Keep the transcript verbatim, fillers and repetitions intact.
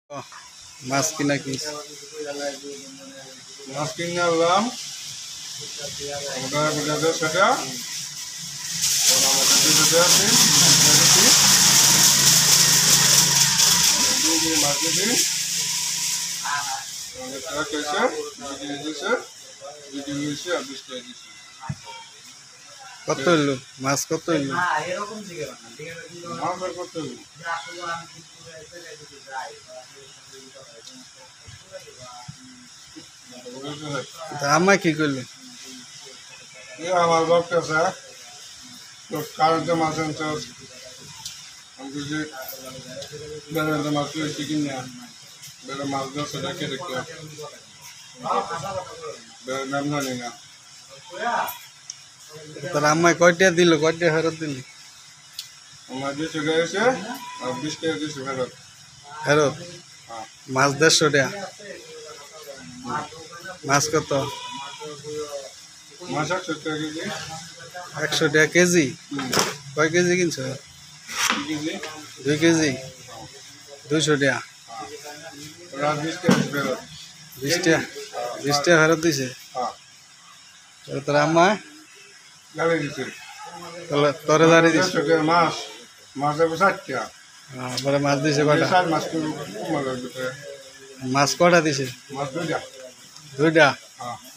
মাছ কিনা কি মাছ কিনে আনলাম আমাদের বোঝাতে সেটা আমাদের দিতে আছি মাছ দিদি আমাদের তারা কেছে বিক্রি দিয়েছে বিক্রি দিয়েছে আর বিশ টাকা দিয়েছে কত হইলো মাছ কত হইলো মাছ আর কত হইলো আমা কি করলো আমার বাপটা স্যার কারেন্টে মাছ আনতে আমি যে বেড়াতে মাছ পেয়েছি কিনা বেড়ে মাছ দশ টাকা কেটে বেড়ে নাম জানি না তোর আম্মাই কয়টা দিল কয়টা ফেরত দিল আমার দুশো গেছে আর বিশ টাকা দুশো ফেরত ফেরত হ্যাঁ মাছ দেড়শো টাকা মাছ কত মাছ একশো টাকা কেজি একশো টাকা কেজি হুম কয় কেজি কিনছো কেজি দুই কেজি দুইশো টাকা রাত বিশ টাকা ফেরত বিশ টাকা বিশ টাকা ফেরত দিছে হ্যাঁ তোর আম্মা গাড়ি দিচ্ছে তোরে দাঁড়ি দিছে দেড়শো টাকা মাছ মাছ দেবো ষাট টাকা পরে মাছ দিছে কয়টা ষাট মাছ কমার ভিতরে মাছ কয়টা দিছে মাছ দুইটা দুইটা হ্যাঁ